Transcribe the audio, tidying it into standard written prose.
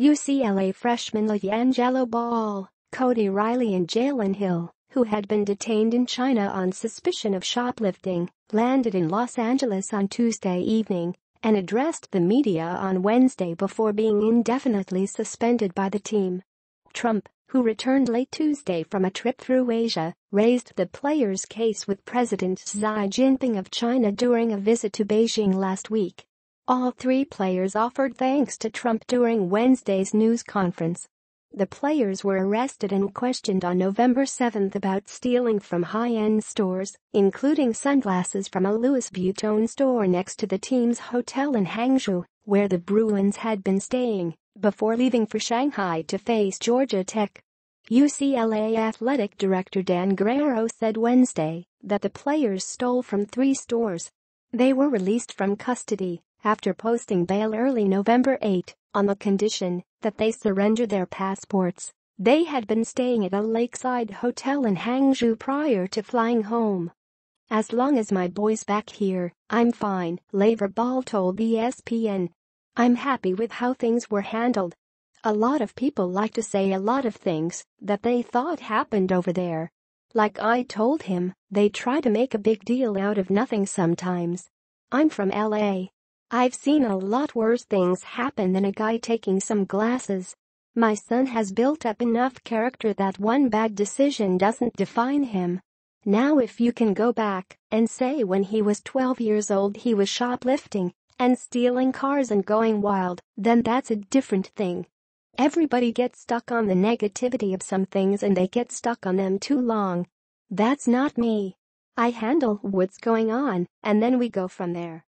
UCLA freshman LiAngelo Ball, Cody Riley and Jalen Hill, who had been detained in China on suspicion of shoplifting, landed in Los Angeles on Tuesday evening and addressed the media on Wednesday before being indefinitely suspended by the team. Trump, who returned late Tuesday from a trip through Asia, raised the players' case with President Xi Jinping of China during a visit to Beijing last week. All three players offered thanks to Trump during Wednesday's news conference. The players were arrested and questioned on November 7 about stealing from high-end stores, including sunglasses from a Louis Vuitton store next to the team's hotel in Hangzhou, where the Bruins had been staying, before leaving for Shanghai to face Georgia Tech. UCLA athletic director Dan Guerrero said Wednesday that the players stole from 3 stores. They were released from custody after posting bail early November 8 on the condition that they surrender their passports. They had been staying at a lakeside hotel in Hangzhou prior to flying home. "As long as my boy's back here, I'm fine," LaVar Ball told ESPN. "I'm happy with how things were handled. A lot of people like to say a lot of things that they thought happened over there. Like I told him, they try to make a big deal out of nothing sometimes. I'm from LA. I've seen a lot worse things happen than a guy taking some glasses. My son has built up enough character that one bad decision doesn't define him. Now if you can go back and say when he was 12 years old he was shoplifting and stealing cars and going wild, then that's a different thing. Everybody gets stuck on the negativity of some things and they get stuck on them too long. That's not me. I handle what's going on and then we go from there."